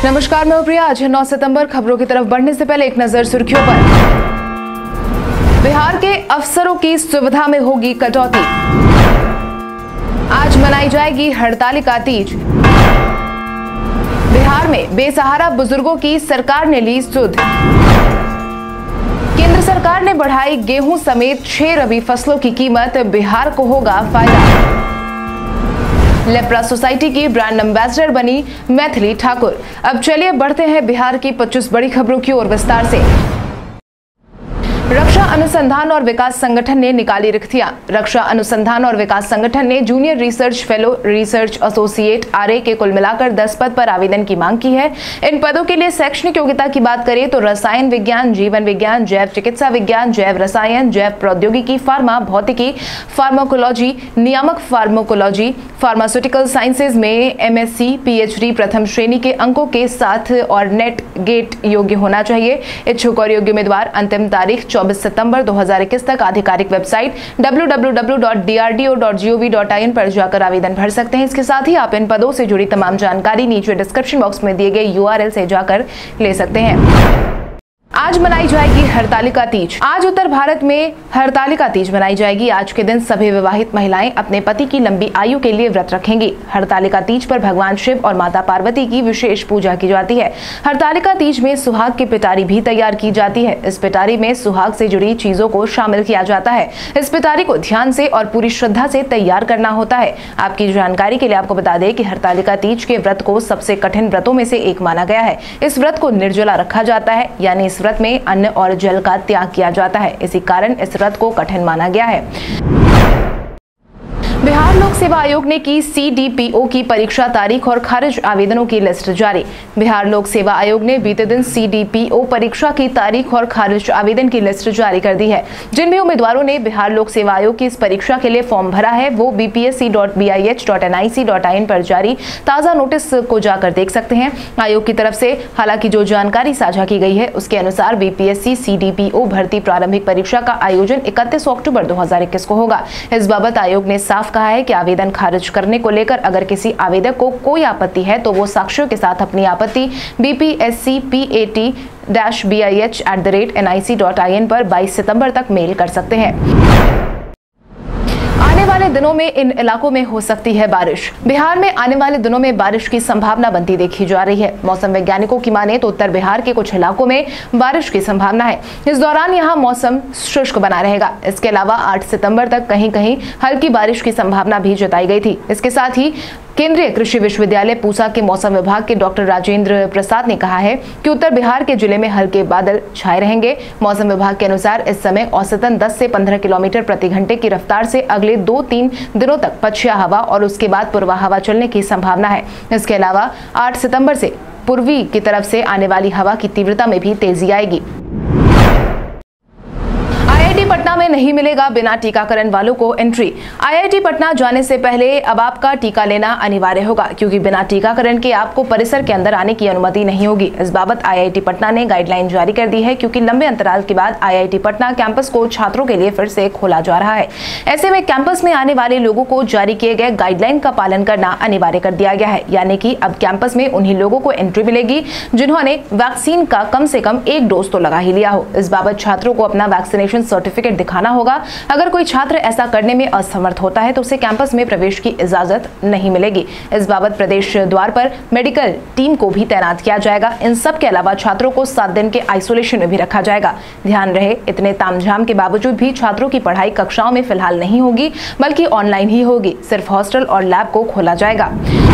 नमस्कार, मैं प्रिया। आज है 9 सितंबर। खबरों की तरफ बढ़ने से पहले एक नजर सुर्खियों पर। बिहार के अफसरों की सुविधा में होगी कटौती। आज मनाई जाएगी हड़तालिका तीज। बिहार में बेसहारा बुजुर्गों की सरकार ने ली सुध। केंद्र सरकार ने बढ़ाई गेहूं समेत 6 रबी फसलों की कीमत। बिहार को होगा फायदा। लेप्रा सोसाइटी की ब्रांड एम्बेसडर बनी मैथिली ठाकुर। अब चलिए बढ़ते हैं बिहार की 25 बड़ी खबरों की ओर विस्तार से। रक्षा अनुसंधान और विकास संगठन ने निकाली रिक्तियां। रक्षा अनुसंधान और विकास संगठन ने junior research fellow, research associate, RA के कुल मिलाकर 10 पद पर आवेदन की मांग की है। इन पदों के लिए शैक्षणिक योग्यता की बात करें तो रसायन विज्ञान, जीवन विज्ञान, जैव चिकित्सा विज्ञान, जैव रसायन, जैव प्रौद्योगिकी, फार्मा भौतिकी, फार्माकोलॉजी, नियामक फार्माकोलॉजी, फार्मास्यूटिकल साइंसेज में एमएससी, पीएचडी प्रथम श्रेणी के अंकों के साथ और नेट गेट योग्य होना चाहिए। इच्छुक और योग्य उम्मीदवार अंतिम तारीख 24 सितंबर 2021 तक आधिकारिक वेबसाइट www.drdo.gov.in पर जाकर आवेदन भर सकते हैं। इसके साथ ही आप इन पदों से जुड़ी तमाम जानकारी नीचे डिस्क्रिप्शन बॉक्स में दिए गए URL से जाकर ले सकते हैं। आज मनाई जाएगी हड़तालिका तीज। आज उत्तर भारत में हड़तालिका तीज मनाई जाएगी। आज के दिन सभी विवाहित महिलाएं अपने पति की लंबी आयु के लिए व्रत रखेंगी। हड़तालिका तीज पर भगवान शिव और माता पार्वती की विशेष पूजा की जाती है। हड़तालिका तीज में सुहाग की पिटारी भी तैयार की जाती है। इस पिटारी में सुहाग से जुड़ी चीजों को शामिल किया जाता है। इस पिटारी को ध्यान से और पूरी श्रद्धा से तैयार करना होता है। आपकी जानकारी के लिए आपको बता दें कि हड़तालिका तीज के व्रत को सबसे कठिन व्रतों में से एक माना गया है। इस व्रत को निर्जला रखा जाता है, यानी इस व्रत में अन्न और जल का त्याग किया जाता है। इसी कारण इस व्रत को कठिन माना गया है। बिहार लोक सेवा आयोग ने की CDPO की परीक्षा तारीख और खारिज आवेदनों की लिस्ट जारी। बिहार लोक सेवा आयोग ने बीते दिन CDPO परीक्षा की तारीख और खारिज आवेदन की लिस्ट जारी कर दी है। जिन भी उम्मीदवारों ने बिहार लोक सेवा आयोग की इस परीक्षा के लिए फॉर्म भरा है वो bpsc.bih.nic.in पर जारी ताजा नोटिस को जाकर देख सकते हैं। आयोग की तरफ से हालांकि जो जानकारी साझा की गई है उसके अनुसार BPSC CDPO भर्ती प्रारंभिक परीक्षा का आयोजन 31 अक्टूबर 2021 को होगा। इस बाबत आयोग ने साफ कहा है कि आवेदन खारिज करने को लेकर अगर किसी आवेदक को कोई आपत्ति है तो वो साक्ष्यों के साथ अपनी आपत्ति bpscpat-bih@nic.in पर 22 सितंबर तक मेल कर सकते हैं। आने वाले दिनों में इन इलाकों में हो सकती है बारिश। बिहार में आने वाले दिनों में बारिश की संभावना बनती देखी जा रही है। मौसम वैज्ञानिकों की माने तो उत्तर बिहार के कुछ इलाकों में बारिश की संभावना है। इस दौरान यहां मौसम शुष्क बना रहेगा। इसके अलावा 8 सितंबर तक कहीं कहीं हल्की बारिश की संभावना भी जताई गई थी। इसके साथ ही केंद्रीय कृषि विश्वविद्यालय पूसा के मौसम विभाग के डॉक्टर राजेंद्र प्रसाद ने कहा है कि उत्तर बिहार के जिले में हल्के बादल छाए रहेंगे। मौसम विभाग के अनुसार इस समय औसतन 10 से 15 किलोमीटर प्रति घंटे की रफ्तार से अगले 2-3 दिनों तक पछिया हवा और उसके बाद पूर्वा हवा चलने की संभावना है। इसके अलावा 8 सितंबर से पूर्वी की तरफ से आने वाली हवा की तीव्रता में भी तेजी आएगी। IIT पटना में नहीं मिलेगा बिना टीकाकरण वालों को एंट्री। IIT पटना जाने से पहले अब आपका टीका लेना अनिवार्य होगा, क्योंकि बिना टीकाकरण के आपको परिसर के अंदर आने की अनुमति नहीं होगी। इस बाबत IIT पटना ने गाइडलाइन जारी कर दी है, क्योंकि लंबे अंतराल के बाद IIT पटना कैंपस को छात्रों के लिए फिर से खोला जा रहा है। ऐसे में कैंपस में आने वाले लोगों को जारी किए गए गाइडलाइन का पालन करना अनिवार्य कर दिया गया है, यानी कि अब कैंपस में उन्हीं लोगों को एंट्री मिलेगी जिन्होंने वैक्सीन का कम से कम 1 डोज तो लगा ही लिया हो। इस बाबत छात्रों को अपना वैक्सीनेशन सर्टिफिकेट दिखाना होगा। अगर कोई छात्र ऐसा करने में असमर्थ होता है तो उसे कैंपस में प्रवेश की इजाजत नहीं मिलेगी। इस बाबत प्रदेश द्वार पर मेडिकल टीम को भी तैनात किया जाएगा। इन सब के अलावा छात्रों को 7 दिन के आइसोलेशन में भी रखा जाएगा। ध्यान रहे, इतने तामझाम के बावजूद भी छात्रों की पढ़ाई कक्षाओं में फिलहाल नहीं होगी, बल्कि ऑनलाइन ही होगी। सिर्फ हॉस्टल और लैब को खोला जाएगा।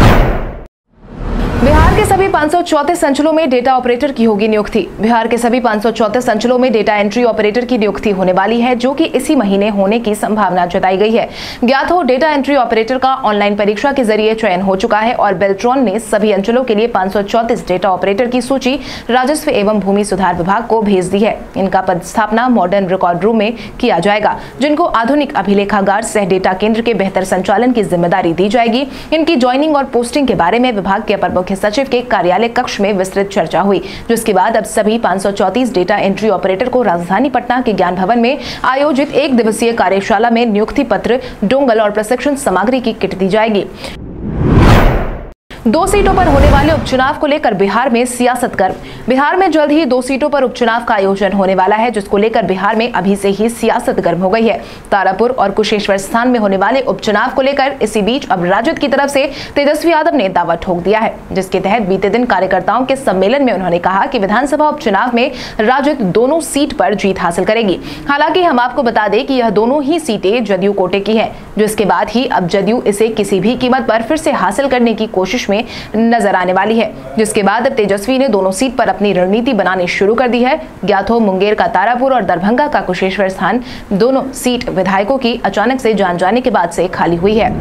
बिहार के सभी 534 अंचलों में डेटा ऑपरेटर की होगी नियुक्ति। बिहार के सभी 534 अंचलों में डेटा एंट्री ऑपरेटर की नियुक्ति होने वाली है, जो कि इसी महीने होने की संभावना जताई गई है। ज्ञात हो, डेटा एंट्री ऑपरेटर का ऑनलाइन परीक्षा के जरिए चयन हो चुका है और बेल्ट्रॉन ने सभी अंचलों के लिए 534 डेटा ऑपरेटर की सूची राजस्व एवं भूमि सुधार विभाग को भेज दी है। इनका पदस्थापना मॉडर्न रिकॉर्ड रूम में किया जाएगा, जिनको आधुनिक अभिलेखागार सह डेटा केंद्र के बेहतर संचालन की जिम्मेदारी दी जाएगी। इनकी ज्वाइनिंग और पोस्टिंग के बारे में विभाग के अपर मुख्य सचिव के कार्यालय कक्ष में विस्तृत चर्चा हुई, जिसके बाद अब सभी 534 डेटा एंट्री ऑपरेटर को राजधानी पटना के ज्ञान भवन में आयोजित 1 दिवसीय कार्यशाला में नियुक्ति पत्र, डोंगल और प्रशिक्षण सामग्री की किट दी जाएगी। 2 सीटों पर होने वाले उपचुनाव को लेकर बिहार में सियासत गर्म। बिहार में जल्द ही 2 सीटों पर उपचुनाव का आयोजन होने वाला है, जिसको लेकर बिहार में अभी से ही सियासत गर्म हो गई है। तारापुर और कुशेश्वर स्थान में होने वाले उपचुनाव को लेकर इसी बीच अब राजद की तरफ से तेजस्वी यादव ने दावा ठोक दिया है, जिसके तहत बीते दिन कार्यकर्ताओं के सम्मेलन में उन्होंने कहा कि विधानसभा उपचुनाव में राजद दोनों सीट पर जीत हासिल करेगी। हालांकि हम आपको बता दें कि यह दोनों ही सीटें जदयू कोटे की हैं, जिसके बाद ही अब जदयू इसे किसी भी कीमत पर फिर से हासिल करने की कोशिश में नजर आने वाली है, जिसके बाद अब तेजस्वी ने दोनों सीट पर अपनी रणनीति बनानी शुरू कर दी है। ज्ञात हो, मुंगेर का तारापुर और दरभंगा का कुशेश्वर स्थान दोनों सीट विधायकों की अचानक से जान जाने के बाद से खाली हुई है।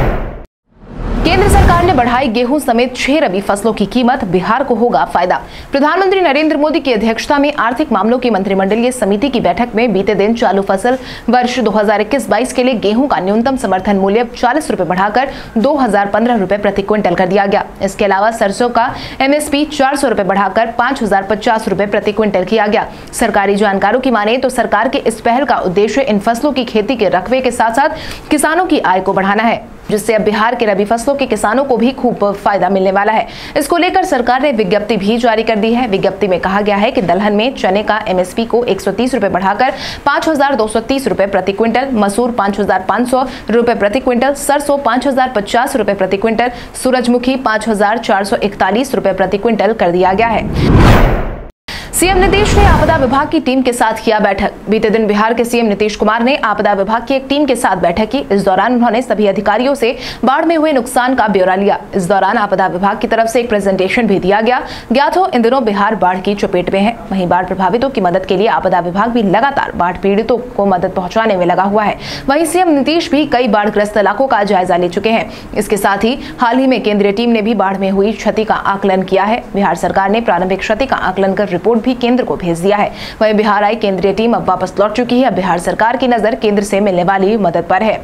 केंद्र सरकार ने बढ़ाई गेहूं समेत 6 रबी फसलों की कीमत, बिहार को होगा फायदा। प्रधानमंत्री नरेंद्र मोदी की अध्यक्षता में आर्थिक मामलों की मंत्रिमंडलीय समिति की बैठक में बीते दिन चालू फसल वर्ष 2021-22 के लिए गेहूं का न्यूनतम समर्थन मूल्य 40 रुपए बढ़ाकर 2015 रुपए प्रति क्विंटल कर दिया गया। इसके अलावा सरसों का MSP 400 रुपए बढ़ाकर 5050 रुपए प्रति क्विंटल किया गया। सरकारी जानकारों की माने तो सरकार के इस पहल का उद्देश्य इन फसलों की खेती के रकबे के साथ साथ किसानों की आय को बढ़ाना है, जिससे अब बिहार के रबी फसलों के किसानों को भी खूब फायदा मिलने वाला है। इसको लेकर सरकार ने विज्ञप्ति भी जारी कर दी है। विज्ञप्ति में कहा गया है कि दलहन में चने का MSP को 130 रुपए बढ़ाकर 5230 रुपए प्रति क्विंटल, मसूर 5500 रुपए प्रति क्विंटल, सरसों 5050 रुपए प्रति क्विंटल, सूरजमुखी 5441 रुपए प्रति क्विंटल कर दिया गया है। सीएम नीतीश ने आपदा विभाग की टीम के साथ किया बैठक। बीते दिन बिहार के सीएम नीतीश कुमार ने आपदा विभाग की एक टीम के साथ बैठक की। इस दौरान उन्होंने सभी अधिकारियों से बाढ़ में हुए नुकसान का ब्यौरा लिया। इस दौरान आपदा विभाग की तरफ से एक प्रेजेंटेशन भी दिया गया। ज्ञात हो, इन दिनों बिहार बाढ़ की चपेट में है। वहीं बाढ़ प्रभावितों की मदद के लिए आपदा विभाग भी लगातार बाढ़ पीड़ितों को मदद पहुंचाने में लगा हुआ है। वहीं सीएम नीतीश भी कई बाढ़ग्रस्त इलाकों का जायजा ले चुके हैं। इसके साथ ही हाल ही में केंद्रीय टीम ने भी बाढ़ में हुई क्षति का आकलन किया है। बिहार सरकार ने प्रारंभिक क्षति का आकलन कर रिपोर्ट भी केंद्र को भेज दिया है। वहीं बिहार आई केंद्रीय टीम अब वापस लौट चुकी है। बिहार सरकार की नजर केंद्र से मिलने वाली मदद पर है।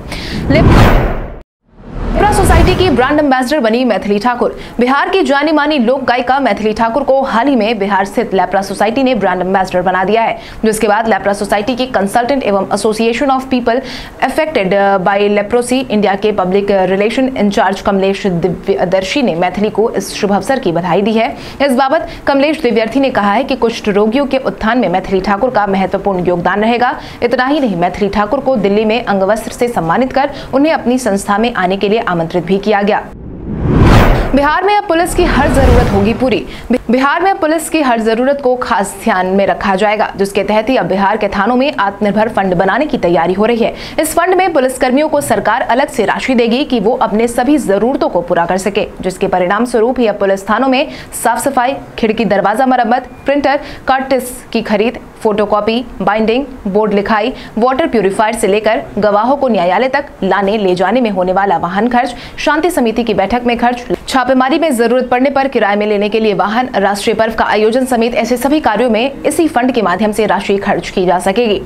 लेप्रा सोसाइटी की ब्रांड एम्बेसडर बनी मैथिली ठाकुर। बिहार की जानी मानी लोक गायिका मैथिली ठाकुर को हाल ही में बिहार स्थित लेप्रा सोसाइटी ने ब्रांड एम्बेसडर बना दिया है, जिसके बाद लेप्रा सोसाइटी की कंसल्टेंट एवं association of people affected by leprosy India के public relation incharge Kamlesh Divyadarshi ने मैथिली को इस शुभ अवसर की बधाई दी है। इस बाबत कमलेश दिव्यदर्शी ने कहा है कि कुष्ठ रोगियों के उत्थान में मैथिली ठाकुर का महत्वपूर्ण योगदान रहेगा। इतना ही नहीं, मैथिली ठाकुर को दिल्ली में अंगवस्त्र से सम्मानित कर उन्हें अपनी संस्था में आने के लिए आमंत्रित भी किया गया। बिहार में अब पुलिस की हर जरूरत होगी पूरी। बिहार में पुलिस की हर जरूरत को खास ध्यान में रखा जाएगा, जिसके तहत ही अब बिहार के थानों में आत्मनिर्भर फंड बनाने की तैयारी हो रही है। इस फंड में पुलिसकर्मियों को सरकार अलग से राशि देगी कि वो अपने सभी जरूरतों को पूरा कर सके, जिसके परिणाम स्वरूप ही अब पुलिस थानों में साफ सफाई, खिड़की दरवाजा मरम्मत, प्रिंटर कार्टिस की खरीद, फोटोकॉपी, बाइंडिंग, बोर्ड लिखाई, वाटर प्यूरिफायर से लेकर गवाहों को न्यायालय तक लाने ले जाने में होने वाला वाहन खर्च, शांति समिति की बैठक में खर्च, छापेमारी में जरूरत पड़ने पर किराए में लेने के लिए वाहन, राष्ट्रीय पर्व का आयोजन समेत ऐसे सभी कार्यों में इसी फंड के माध्यम से राशि खर्च की जा सकेगी।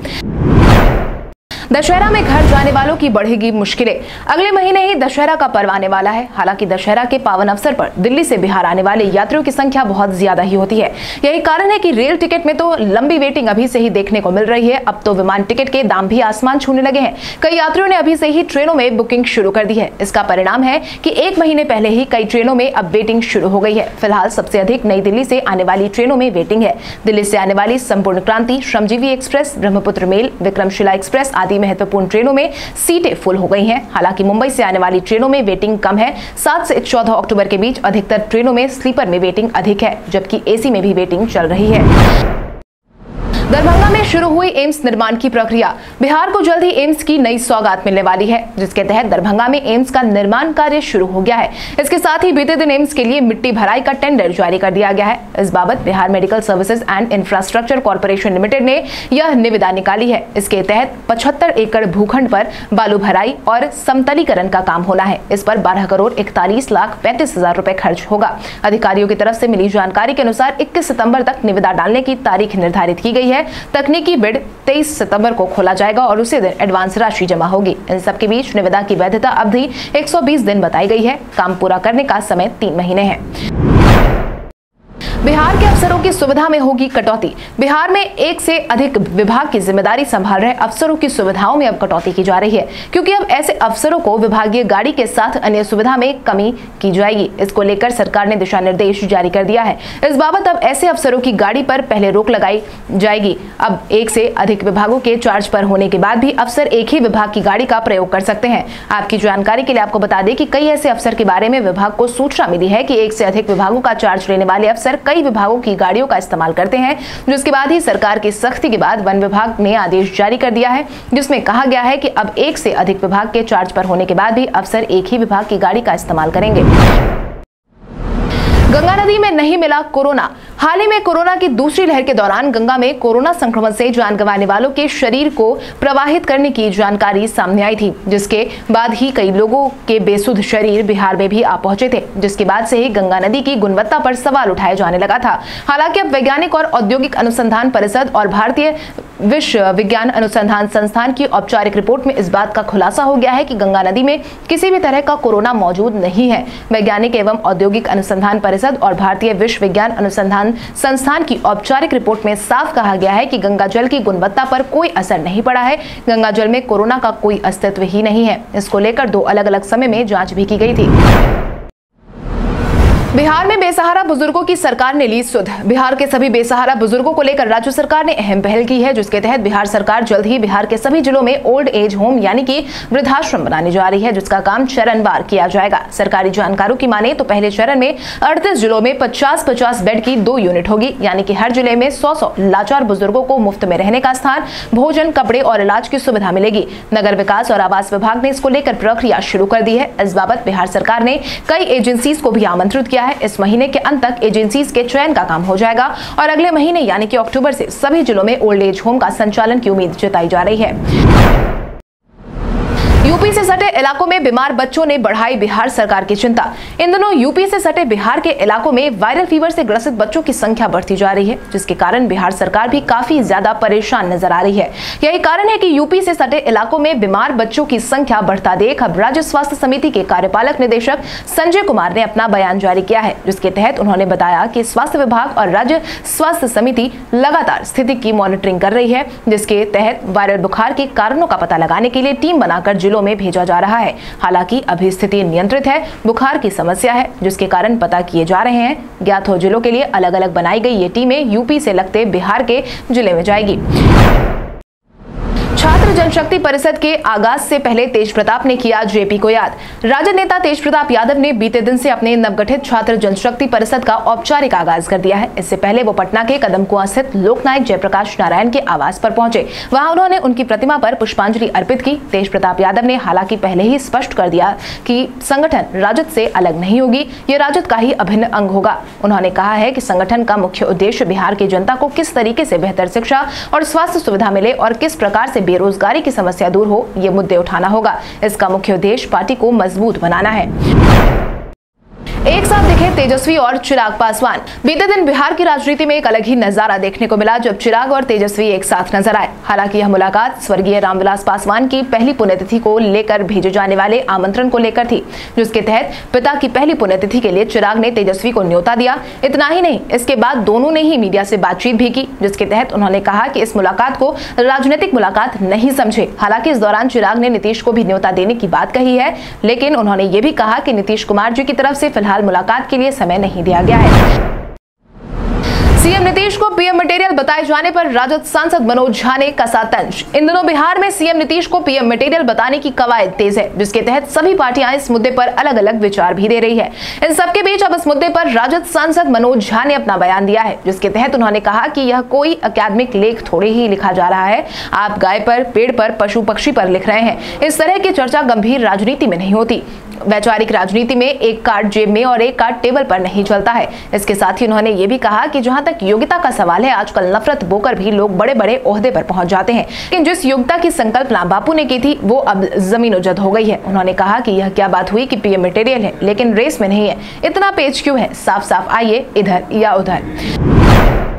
दशहरा में घर जाने वालों की बढ़ेगी मुश्किलें। अगले महीने ही दशहरा का पर्व आने वाला है। हालांकि दशहरा के पावन अवसर पर दिल्ली से बिहार आने वाले यात्रियों की संख्या बहुत ज्यादा ही होती है। यही कारण है कि रेल टिकट में तो लंबी वेटिंग अभी से ही देखने को मिल रही है। अब तो विमान टिकट के दाम भी आसमान छूने लगे हैं। कई यात्रियों ने अभी से ही ट्रेनों में बुकिंग शुरू कर दी है। इसका परिणाम है कि 1 महीने पहले ही कई ट्रेनों में अब वेटिंग शुरू हो गई है। फिलहाल सबसे अधिक नई दिल्ली से आने वाली ट्रेनों में वेटिंग है। दिल्ली से आने वाली Sampoorna Kranti, Shramjeevi express, Brahmaputra mail, Vikramshila express आदि महत्वपूर्ण ट्रेनों में सीटें फुल हो गई हैं। हालांकि मुंबई से आने वाली ट्रेनों में वेटिंग कम है। 7 से 14 अक्टूबर के बीच अधिकतर ट्रेनों में स्लीपर में वेटिंग अधिक है, जबकि एसी में भी वेटिंग चल रही है। दरभंगा में शुरू हुई एम्स निर्माण की प्रक्रिया। बिहार को जल्द ही एम्स की नई सौगात मिलने वाली है, जिसके तहत दरभंगा में एम्स का निर्माण कार्य शुरू हो गया है। इसके साथ ही बीते दिन एम्स के लिए मिट्टी भराई का टेंडर जारी कर दिया गया है। इस बाबत Bihar medical services and infrastructure corporation limited ने यह निविदा निकाली है। इसके तहत 75 एकड़ भूखंड पर बालू भराई और समतलीकरण का काम होना है। इस पर 12,41,35,000 रुपए खर्च होगा। अधिकारियों की तरफ से मिली जानकारी के अनुसार 21 सितंबर तक निविदा डालने की तारीख निर्धारित की गई है। तकनीकी बिड 23 सितंबर को खोला जाएगा और उसी दिन एडवांस राशि जमा होगी। इन सबके बीच निविदा की वैधता अवधि 120 दिन बताई गई है। काम पूरा करने का समय 3 महीने है। बिहार के अफसरों की सुविधा में होगी कटौती। बिहार में एक से अधिक विभाग की जिम्मेदारी संभाल रहे अफसरों की सुविधाओं में अब कटौती की जा रही है, क्योंकि अब ऐसे अफसरों को विभागीय गाड़ी के साथ अन्य सुविधा में कमी की जाएगी। इसको लेकर सरकार ने दिशा निर्देश जारी कर दिया है। इस बाबत अब ऐसे अफसरों की गाड़ी पर पहले रोक लगाई जाएगी। अब एक से अधिक विभागों के चार्ज पर होने के बाद भी अफसर एक ही विभाग की गाड़ी का प्रयोग कर सकते हैं। आपकी जानकारी के लिए आपको बता दें कि कई ऐसे अफसर के बारे में विभाग को सूचना मिली है कि एक से अधिक विभागों का चार्ज लेने वाले अफसर कई विभागों की गाड़ियों का इस्तेमाल करते हैं, जिसके बाद ही सरकार की सख्ती के बाद वन विभाग ने आदेश जारी कर दिया है, जिसमें कहा गया है कि अब एक से अधिक विभाग के चार्ज पर होने के बाद भी अफसर एक ही विभाग की गाड़ी का इस्तेमाल करेंगे। गंगा नदी में नहीं मिला कोरोना। हाल ही में कोरोना की दूसरी लहर के दौरान गंगा में कोरोना संक्रमण से जान गंवाने वालों के शरीर को प्रवाहित करने की जानकारी सामने आई थी, जिसके बाद ही कई लोगों के बेसुध शरीर बिहार में भी आ पहुंचे थे, जिसके बाद से ही गंगा नदी की गुणवत्ता पर सवाल उठाया जाने लगा था। हालांकि अब वैज्ञानिक और औद्योगिक अनुसंधान परिषद और भारतीय विश्व विज्ञान अनुसंधान संस्थान की औपचारिक रिपोर्ट में इस बात का खुलासा हो गया है कि गंगा नदी में किसी भी तरह का कोरोना मौजूद नहीं है। वैज्ञानिक एवं औद्योगिक अनुसंधान परिषद और भारतीय विश्व विज्ञान अनुसंधान संस्थान की औपचारिक रिपोर्ट में साफ कहा गया है कि गंगा जल की गुणवत्ता पर कोई असर नहीं पड़ा है। गंगा जल में कोरोना का कोई अस्तित्व ही नहीं है। इसको लेकर 2 अलग-अलग समय में जांच भी की गई थी। बिहार में बेसहारा बुजुर्गों की सरकार ने ली सुध। बिहार के सभी बेसहारा बुजुर्गों को लेकर राज्य सरकार ने अहम पहल की है, जिसके तहत बिहार सरकार जल्द ही बिहार के सभी जिलों में ओल्ड एज होम यानी कि वृद्धाश्रम बनाने जा रही है, जिसका काम चरणवार किया जाएगा। सरकारी जानकारों की माने तो पहले चरण में 38 जिलों में 50-50 बेड की 2 यूनिट होगी, यानी कि हर जिले में 100 लाचार बुजुर्गों को मुफ्त में रहने का स्थान, भोजन, कपड़े और इलाज की सुविधा मिलेगी। नगर विकास और आवास विभाग ने इसको लेकर प्रक्रिया शुरू कर दी है। इस बाबत बिहार सरकार ने कई एजेंसीज को भी आमंत्रित किया है। इस महीने के अंत तक एजेंसीज के चयन का काम हो जाएगा और अगले महीने यानी कि अक्टूबर से सभी जिलों में ओल्ड एज होम का संचालन की उम्मीद जताई जा रही है। यूपी से सटे इलाकों में बीमार बच्चों ने बढ़ाई बिहार सरकार की चिंता। इन दिनों यूपी से सटे बिहार के इलाकों में वायरल फीवर से ग्रसित बच्चों की संख्या बढ़ती जा रही है, जिसके कारण बिहार सरकार भी काफी ज्यादा परेशान नजर आ रही है। यही कारण है कि यूपी से सटे इलाकों में बीमार बच्चों की संख्या बढ़ता देख अब राज्य स्वास्थ्य समिति के कार्यपालक निदेशक संजय कुमार ने अपना बयान जारी किया है, जिसके तहत उन्होंने बताया कि स्वास्थ्य विभाग और राज्य स्वास्थ्य समिति लगातार स्थिति की मॉनिटरिंग कर रही है, जिसके तहत वायरल बुखार के कारणों का पता लगाने के लिए टीम बनाकर जिलों में भेजा जा रहा है। हालांकि अभी स्थिति नियंत्रित है। बुखार की समस्या है, जिसके कारण पता किए जा रहे हैं। ज्ञात हो जिलों के लिए अलग अलग बनाई गई ये टीमें यूपी से लगते बिहार के जिले में जाएगी। छात्र जनशक्ति परिषद के आगाज से पहले तेज प्रताप ने किया जेपी को याद। राजद नेता तेज प्रताप यादव ने बीते दिन से अपने नवगठित छात्र जनशक्ति परिषद का औपचारिक आगाज कर दिया है। इससे पहले वो पटना के कदमकुआं स्थित लोकनायक जयप्रकाश नारायण के आवास पर पहुंचे। वहां उन्होंने उनकी प्रतिमा पर पुष्पांजलि अर्पित की। तेज प्रताप यादव ने हालांकि पहले ही स्पष्ट कर दिया कि संगठन राजद से अलग नहीं होगी, ये राजद का ही अभिन्न अंग होगा। उन्होंने कहा है कि संगठन का मुख्य उद्देश्य बिहार की जनता को किस तरीके से बेहतर शिक्षा और स्वास्थ्य सुविधा मिले और किस प्रकार से बेरोजगारी की समस्या दूर हो, ये मुद्दे उठाना होगा। इसका मुख्य उद्देश्य पार्टी को मजबूत बनाना है। एक साथ दिखे तेजस्वी और चिराग पासवान। बीते दिन बिहार की राजनीति में एक अलग ही नजारा देखने को मिला जब चिराग और तेजस्वी एक साथ नजर आए। हालांकि यह मुलाकात स्वर्गीय रामविलास पासवान की पहली पुण्यतिथि को लेकर भेजे जाने वाले आमंत्रण को लेकर थी, जिसके तहत पिता की पहली पुण्यतिथि के लिए चिराग ने तेजस्वी को न्योता दिया। इतना ही नहीं, इसके बाद दोनों ने ही मीडिया से बातचीत भी की, जिसके तहत उन्होंने कहा कि इस मुलाकात को राजनीतिक मुलाकात नहीं समझे। हालांकि इस दौरान चिराग ने नीतीश को भी न्योता देने की बात कही है, लेकिन उन्होंने ये भी कहा कि नीतीश कुमार जी की तरफ से फिलहाल मुलाकात के लिए समय नहीं दिया गया है। सीएम नीतीश को पीएम मटेरियल बताए जाने पर राजद सांसद मनोज झा ने कसा तंज। इन दिनों बिहार में सीएम नीतीश को पीएम मटेरियल बताने की कवायद तेज है, जिसके तहत सभी पार्टियां इस मुद्दे पर अलग अलग विचार भी दे रही है। इन सबके बीच अब इस मुद्दे पर राजद सांसद मनोज झा ने अपना बयान दिया है, जिसके तहत उन्होंने कहा कि यह कोई अकादमिक लेख थोड़ी ही लिखा जा रहा है। आप गाय पर, पेड़ पर, पशु पक्षी पर लिख रहे हैं। इस तरह की चर्चा गंभीर राजनीति में नहीं होती। वैचारिक राजनीति में एक कार्ड जेब में और एक कार्ड टेबल पर नहीं चलता है। इसके साथ ही उन्होंने ये भी कहा कि जहां तक योग्यता का सवाल है, आजकल नफरत बोकर भी लोग बड़े बड़े ओहदे पर पहुंच जाते हैं, लेकिन जिस योग्यता की संकल्पना बापू ने की थी वो अब जमीनोजद हो गई है। उन्होंने कहा कि यह क्या बात हुई कि पीएम मटेरियल है लेकिन रेस में नहीं है, इतना पेच क्यों है? साफ साफ आइए इधर या उधर।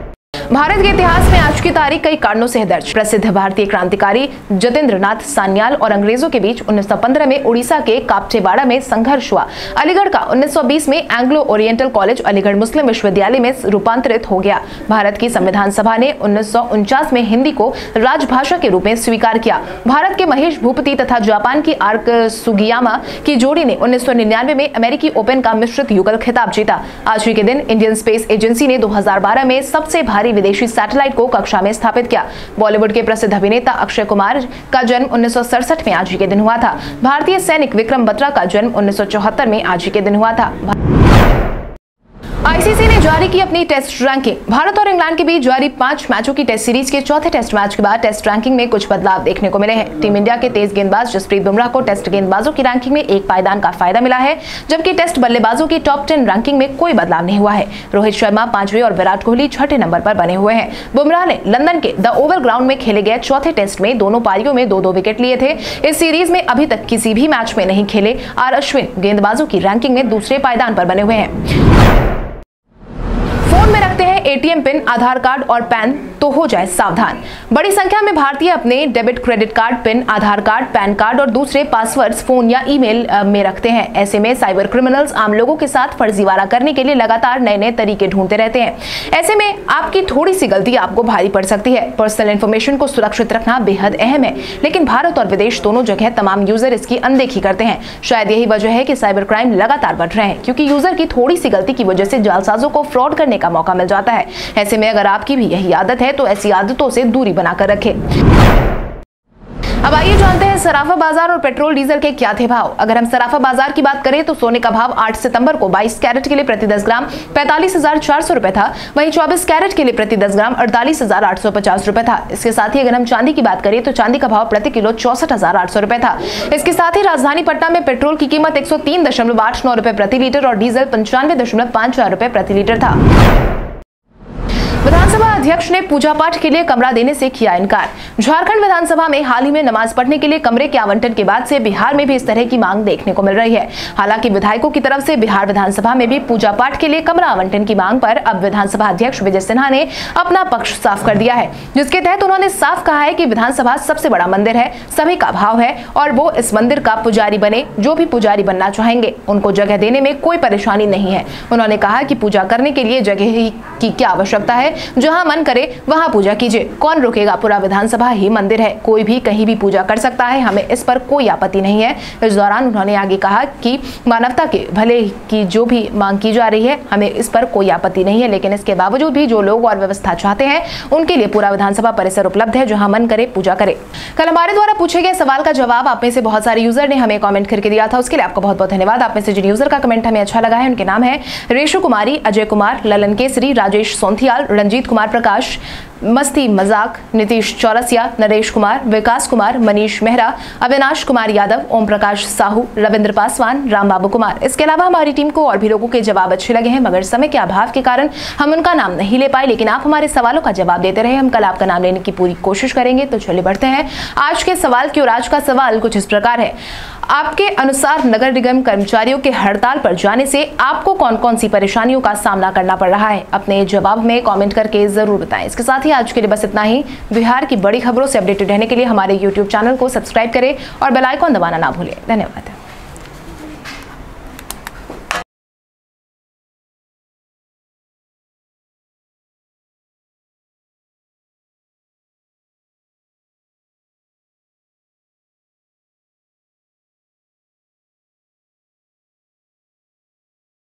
भारत के इतिहास में आज की तारीख कई कारणों से है दर्ज। प्रसिद्ध भारतीय क्रांतिकारी जतेंद्रनाथ सान्याल और अंग्रेजों के बीच 1915 में उड़ीसा के कापटेवाड़ा में संघर्ष हुआ। अलीगढ़ का 1920 में Anglo oriental college Aligarh Muslim विश्वविद्यालय में रूपांतरित हो गया। भारत की संविधान सभा ने 1949 में हिंदी को राजभाषा के रूप में स्वीकार किया। भारत के महेश भूपति तथा जापान की आर्क सुगियामा की जोड़ी ने 1999 में अमेरिकी ओपन का मिश्रित युगल खिताब जीता। आज ही के दिन इंडियन स्पेस एजेंसी ने 2012 में सबसे भारी विदेशी सैटेलाइट को कक्षा में स्थापित किया। बॉलीवुड के प्रसिद्ध अभिनेता अक्षय कुमार का जन्म 1967 में आज ही के दिन हुआ था। भारतीय सैनिक विक्रम बत्रा का जन्म 1974 में आज ही के दिन हुआ था। आईसीसी ने जारी की अपनी टेस्ट रैंकिंग। भारत और इंग्लैंड के बीच जारी 5 मैचों की टेस्ट सीरीज के चौथे टेस्ट मैच के बाद टेस्ट रैंकिंग में कुछ बदलाव देखने को मिले हैं। टीम इंडिया के तेज गेंदबाज जसप्रीत बुमराह को टेस्ट गेंदबाजों की रैंकिंग में एक पायदान का फायदा मिला है, जबकि टेस्ट बल्लेबाजों की टॉप 10 रैंकिंग में कोई बदलाव नहीं हुआ है। रोहित शर्मा 5वें और विराट कोहली 6ठे नंबर पर बने हुए हैं। बुमराह ने लंदन के द ओवल ग्राउंड में खेले गए चौथे टेस्ट में दोनों पारियों में 2-2 विकेट लिए थे। इस सीरीज में अभी तक किसी भी मैच में नहीं खेले आर अश्विन गेंदबाजों की रैंकिंग में दूसरे पायदान पर बने हुए हैं। फोन में रखते हैं एटीएम पिन, आधार कार्ड और पैन तो हो जाए सावधान। बड़ी संख्या में भारतीय अपने debit credit card, pin, Aadhaar card, PAN card और दूसरे पासवर्ड्स फोन या ईमेल में रखते हैं। ऐसे में साइबर क्रिमिनल्स आम लोगों के साथ फर्जीवाड़ा करने के लिए लगातार नए नए तरीके ढूंढते रहते हैं। ऐसे में आपकी थोड़ी सी गलती आपको भारी पड़ सकती है। पर्सनल इंफॉर्मेशन को सुरक्षित रखना बेहद अहम है, लेकिन भारत और विदेश दोनों जगह तमाम यूजर इसकी अनदेखी करते हैं। शायद यही वजह है कि साइबर क्राइम लगातार बढ़ रहे हैं, क्योंकि यूजर की थोड़ी सी गलती की वजह से जालसाजों को फ्रॉड करने का मौका मिल जाता है। ऐसे में अगर आपकी भी यही आदत है तो ऐसी आदतों से दूरी बनाकर रखें। अब आइए जानते हैं सराफा बाजार और पेट्रोल डीजल के क्या थे भाव। अगर हम सराफा बाजार की बात करें तो सोने का भाव 8 सितंबर को 22 कैरेट के लिए प्रति 10 ग्राम 45,400 रुपए था। वहीं 24 कैरेट के लिए प्रति 10 ग्राम 48,850 रुपए था। इसके साथ ही अगर हम चांदी की बात करें तो चांदी का भाव प्रति किलो 64,800 रुपए था। इसके साथ ही राजधानी पटना में पेट्रोल की कीमत 103.89 रुपए प्रति लीटर और डीजल 95.54 रुपए प्रति लीटर था। विधानसभा अध्यक्ष ने पूजा पाठ के लिए कमरा देने से किया इनकार। झारखंड विधानसभा में हाल ही में नमाज पढ़ने के लिए कमरे के आवंटन के बाद से बिहार में भी इस तरह की मांग देखने को मिल रही है। हालांकि विधायकों की तरफ से बिहार विधानसभा में भी पूजा पाठ के लिए कमरा आवंटन की मांग पर अब विधानसभा अध्यक्ष विजय सिन्हा ने अपना पक्ष साफ कर दिया है, जिसके तहत उन्होंने साफ कहा है कि विधानसभा सबसे बड़ा मंदिर है, सभी का भाव है और वो इस मंदिर का पुजारी बने। जो भी पुजारी बनना चाहेंगे उनको जगह देने में कोई परेशानी नहीं है। उन्होंने कहा कि पूजा करने के लिए जगह की क्या आवश्यकता है, जहां मन करे वहां पूजा कीजिए, कौन रोकेगा। पूरा विधानसभा ही मंदिर है, कोई भी कहीं भी पूजा कर सकता है, हमें इस पर कोई आपत्ति नहीं है। इस दौरान उन्होंने आगे कहा कि मानवता के भले की जो भी मांग की जा रही है हमें इस पर कोई आपत्ति नहीं है, लेकिन इसके बावजूद भी जो लोग और व्यवस्था चाहते हैं उनके लिए पूरा विधानसभा परिसर उपलब्ध है, जहां मन करे पूजा करे। कल हमारे द्वारा पूछे गए सवाल का जवाब आप में से बहुत सारे यूजर ने हमें कमेंट करके दिया था, उसके लिए आपको बहुत बहुत धन्यवाद। आप में से जिन यूजर का कमेंट हमें अच्छा लगा है उनके नाम है रेशु कुमारी, अजय कुमार, ललन केसरी, राजेश सोंथियाल, रंजीत कुमार प्रकाश, मस्ती मजाक, नीतीश चौरसिया, नरेश कुमार, विकास कुमार, मनीष मेहरा, अविनाश कुमार यादव, ओम प्रकाश साहू, रविंद्र पासवान, राम बाबू कुमार। इसके अलावा हमारी टीम को और भी लोगों के जवाब अच्छे लगे हैं, मगर समय के अभाव के कारण हम उनका नाम नहीं ले पाए, लेकिन आप हमारे सवालों का जवाब देते रहे। हम कल आपका नाम लेने की पूरी कोशिश करेंगे। तो चलिए बढ़ते हैं आज के सवाल की ओर। आज का सवाल कुछ इस प्रकार है, आपके अनुसार नगर निगम कर्मचारियों के हड़ताल पर जाने से आपको कौन कौन सी परेशानियों का सामना करना पड़ रहा है? अपने जवाब में कमेंट करके जरूर बताएं। इसके साथ ही आज के लिए बस इतना ही। बिहार की बड़ी खबरों से अपडेटेड रहने के लिए हमारे YouTube चैनल को सब्सक्राइब करें और बेल आइकॉन दबाना ना भूलें। धन्यवाद।